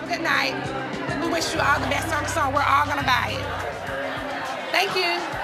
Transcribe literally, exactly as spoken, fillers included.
good night. We wish you all the best on the song. We're all gonna buy it. Thank you.